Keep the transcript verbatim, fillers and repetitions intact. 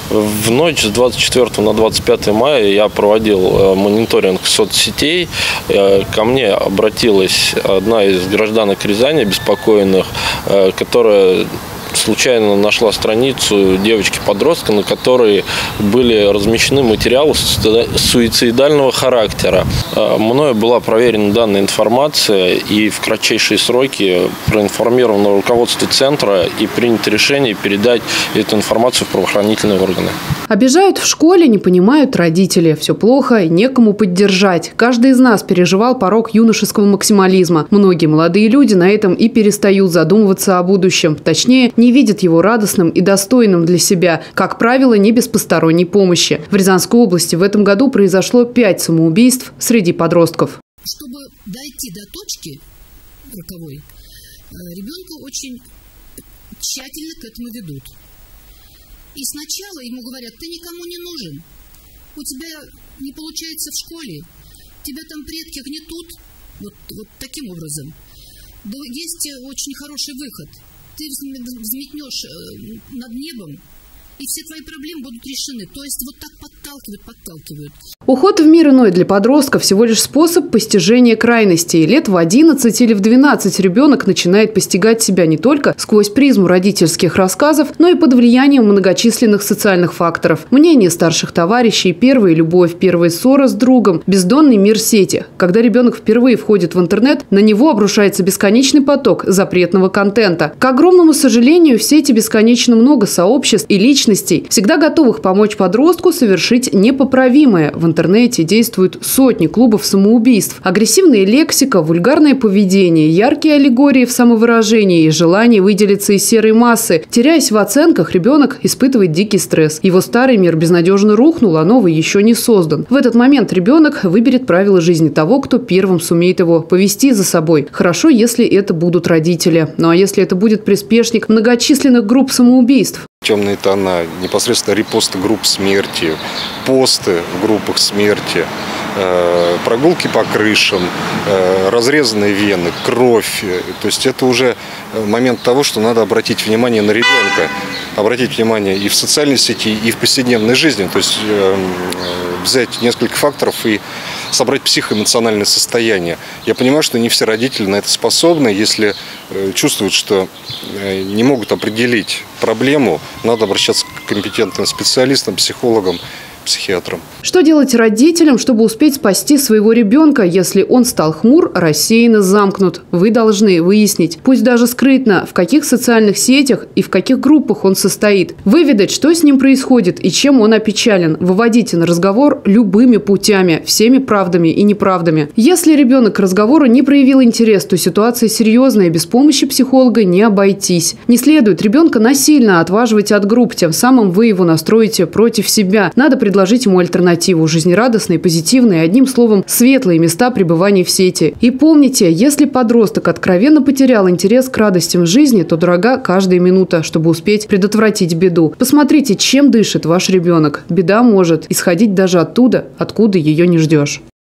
В ночь с двадцать четвёртого на двадцать пятое мая я проводил мониторинг соцсетей. Ко мне обратилась одна из гражданок Рязани, обеспокоенных, которая случайно нашла страницу девочки-подростка, на которой были размещены материалы суицидального характера. Мною была проверена данная информация, и в кратчайшие сроки проинформировано руководство центра и принято решение передать эту информацию в правоохранительные органы. Обижают в школе, не понимают родители. Все плохо, некому поддержать. Каждый из нас переживал порог юношеского максимализма. Многие молодые люди на этом и перестают задумываться о будущем. Точнее, не видят его радостным и достойным для себя. Как правило, не без посторонней помощи. В Рязанской области в этом году произошло пять самоубийств среди подростков. Чтобы дойти до точки роковой, ребенка очень тщательно к этому ведут. И сначала ему говорят: ты никому не нужен, у тебя не получается в школе, тебя там предки гнетут, вот, вот таким образом. Да есть очень хороший выход. Ты взметнешь над небом, и все твои проблемы будут решены. То есть вот так подталкивают, подталкивают. Уход в мир иной для подростка – всего лишь способ постижения крайностей. Лет в одиннадцать или в двенадцать ребенок начинает постигать себя не только сквозь призму родительских рассказов, но и под влиянием многочисленных социальных факторов. Мнение старших товарищей, первая любовь, первая ссора с другом, бездонный мир сети. Когда ребенок впервые входит в интернет, на него обрушается бесконечный поток запретного контента. К огромному сожалению, в сети бесконечно много сообществ и личностей, всегда готовых помочь подростку совершить непоправимое. В интернете действуют сотни клубов самоубийств. Агрессивная лексика, вульгарное поведение, яркие аллегории в самовыражении и желание выделиться из серой массы. Теряясь в оценках, ребенок испытывает дикий стресс. Его старый мир безнадежно рухнул, а новый еще не создан. В этот момент ребенок выберет правила жизни того, кто первым сумеет его повести за собой. Хорошо, если это будут родители. Ну а если это будет приспешник многочисленных групп самоубийств? Темные тона, непосредственно репосты групп смерти, посты в группах смерти, э, прогулки по крышам, э, разрезанные вены, кровь. То есть это уже момент того, что надо обратить внимание на ребенка, обратить внимание и в социальной сети, и в повседневной жизни. То есть э, взять несколько факторов и собрать психоэмоциональное состояние. Я понимаю, что не все родители на это способны. Если э, чувствуют, что э, не могут определить проблему, надо обращаться к компетентным специалистам, психологам, психиатрам. Что делать родителям, чтобы успеть спасти своего ребенка, если он стал хмур, рассеян и замкнут? Вы должны выяснить, пусть даже скрытно, в каких социальных сетях и в каких группах он состоит. Выведать, что с ним происходит и чем он опечален. Выводите на разговор любыми путями, всеми правдами и неправдами. Если ребенок к разговору не проявил интерес, то ситуация серьезная, без помощи психолога не обойтись. Не следует ребенка насильно отваживать от групп, тем самым вы его настроите против себя. Надо предложить предложить ему альтернативу, жизнерадостные, позитивные, одним словом, светлые места пребывания в сети. И помните, если подросток откровенно потерял интерес к радостям жизни, то дорога каждая минута, чтобы успеть предотвратить беду. Посмотрите, чем дышит ваш ребенок. Беда может исходить даже оттуда, откуда ее не ждешь.